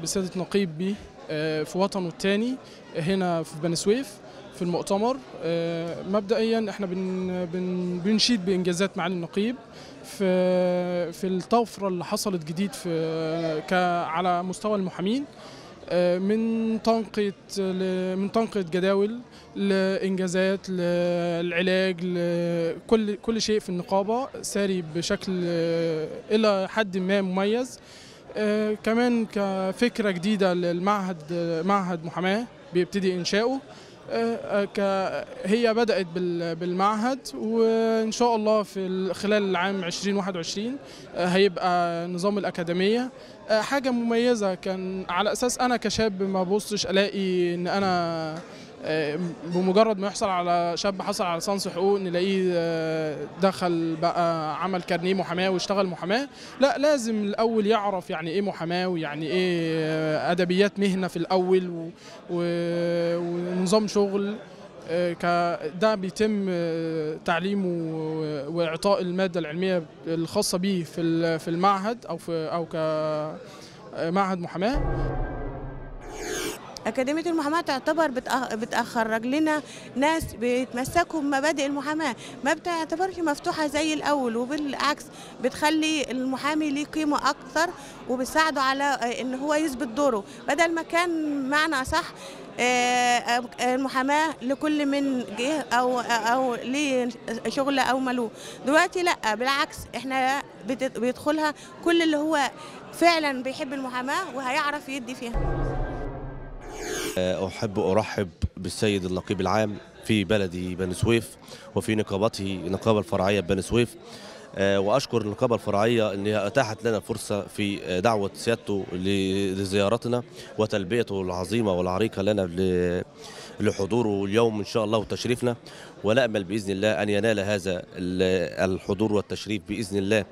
بسيادة نقيب بيه في وطنه الثاني هنا في بني سويف في المؤتمر. مبدئيا احنا بنشيد بانجازات معالي النقيب في الطفره اللي حصلت جديد على مستوى المحامين، من تنقية جداول لإنجازات للعلاج لكل شيء في النقابة ساري بشكل إلى حد ما مميز. كمان كفكرة جديدة للمعهد، معهد محاماة بيبتدي إنشاؤه. هي بدأت بالمعهد، وإن شاء الله في خلال العام 2021 هيبقى نظام الأكاديمية حاجة مميزة. كان على أساس أنا كشاب ما ببصش ألاقي إن أنا بمجرد ما يحصل على شاب حصل على ليسانس حقوق نلاقيه دخل بقى عمل كارنيه محاماه واشتغل محاماه. لا، لازم الاول يعرف يعني ايه محاماه ويعني ايه ادبيات مهنه في الاول ونظام شغل. ده بيتم تعليمه واعطاء الماده العلميه الخاصه به في المعهد او كمعهد محاماه. أكاديمية المحاماة تعتبر بتخرج لنا ناس بيتمسكوا بمبادئ المحاماة، ما بتعتبرش مفتوحة زي الأول، وبالعكس بتخلي المحامي ليه قيمة أكثر وبتساعده على إن هو يثبت دوره، بدل ما كان معنى أصح المحاماة لكل من جه أو ليه شغل أو ملوه. دلوقتي لأ، بالعكس احنا بيدخلها كل اللي هو فعلا بيحب المحاماة وهيعرف يدي فيها. أحب أرحب بالسيد النقيب العام في بلدي بني سويف وفي نقابته النقابة الفرعية بني سويف، وأشكر النقابة الفرعية أنها أتاحت لنا فرصة في دعوة سيادته لزيارتنا وتلبيته العظيمة والعريقة لنا لحضوره اليوم إن شاء الله وتشريفنا، ونأمل بإذن الله أن ينال هذا الحضور والتشريف بإذن الله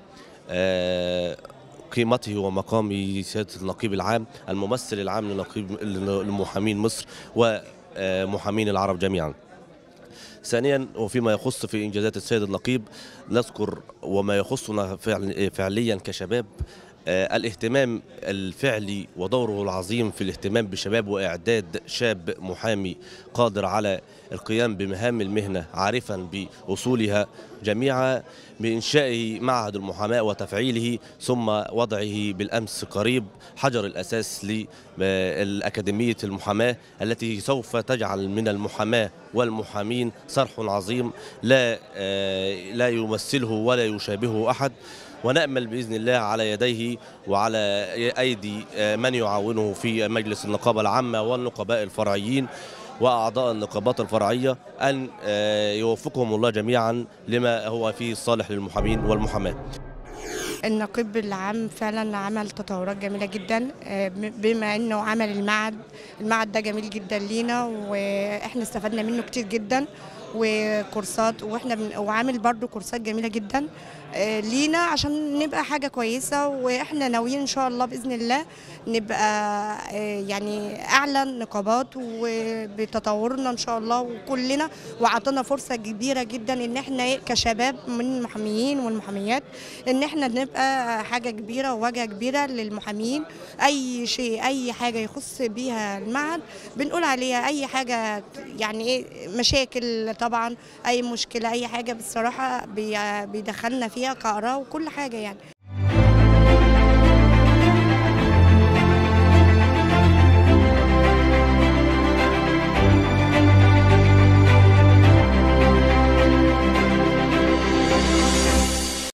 قيمته ومقام سيادة النقيب العام الممثل العام لمحامين مصر ومحامين العرب جميعا. ثانيا، وفيما يخص في إنجازات السيد النقيب نذكر وما يخصنا فعليا كشباب الاهتمام الفعلي ودوره العظيم في الاهتمام بشباب وإعداد شاب محامي قادر على القيام بمهام المهنة عارفا بأصولها جميعا، بإنشائه معهد المحاماة وتفعيله، ثم وضعه بالأمس قريب حجر الأساس للأكاديمية المحاماة التي سوف تجعل من المحاماة والمحامين صرح عظيم لا يمثله ولا يشابهه أحد. ونأمل بإذن الله على يديه وعلى أيدي من يعاونه في مجلس النقابة العامة والنقباء الفرعيين وأعضاء النقابات الفرعية أن يوفقهم الله جميعا لما هو فيه صالح للمحامين والمحاماة. النقيب العام فعلا عمل تطورات جميلة جدا، بما انه عمل المعهد ده جميل جدا لينا واحنا استفدنا منه كتير جدا وكورسات، وعامل برضو كورسات جميلة جدا لينا عشان نبقى حاجة كويسة، واحنا ناويين ان شاء الله بإذن الله نبقى يعني اعلى نقابات وبتطورنا ان شاء الله وكلنا، وعطانا فرصة كبيرة جدا ان احنا كشباب من المحاميين والمحاميات ان احنا نبقى حاجة كبيرة وواجهة كبيرة للمحامين. اي شيء اي حاجة يخص بيها المعهد بنقول عليها، اي حاجة يعني ايه مشاكل طبعا، اي مشكلة اي حاجة بصراحة بيدخلنا فيها كآراء وكل حاجة يعني.